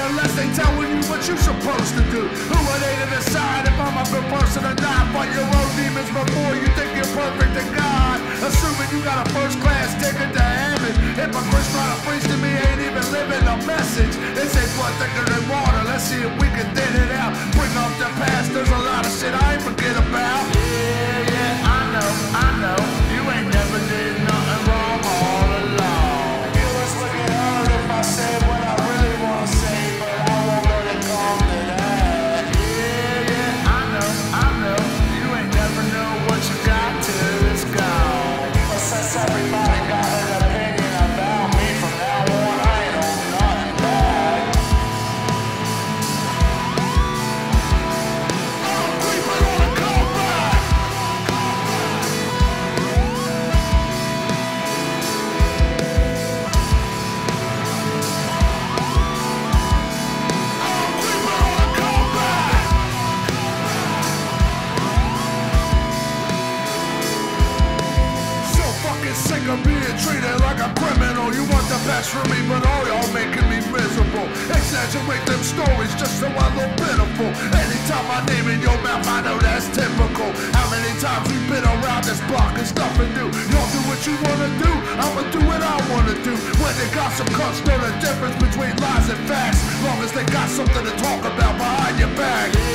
unless they telling you what you're supposed to do. Who are they to decide if I'm a good person or not? Fight your own demons before you think you're perfect to God. Assuming you got a first-class ticket to heaven. Hypocrites trying to preach to me ain't even living a message. They say blood thicker than water, let's see if we can thin it out. Bring up the past, there's a lot of shit I ain't forget about. Yeah, I know, you ain't never did nothing wrong all along. You was looking hard if I said what I really want to say, but I won't let it come to that. Yeah, I know, you ain't never know what you got till it's gone. But since everybody got an opinion about me, from now on I ain't on nothing back. I'm creeping on a comeback. Sick of being treated like a criminal. You want the best from me, but all y'all making me miserable. Exaggerate them stories just so I look pitiful. Anytime I name in your mouth, I know that's typical. How many times we've been around this block, it's nothing new. Y'all do what you wanna do, I'ma do what I wanna do. When they got some cunts, know the difference between lies and facts. Long as they got something to talk about behind your back.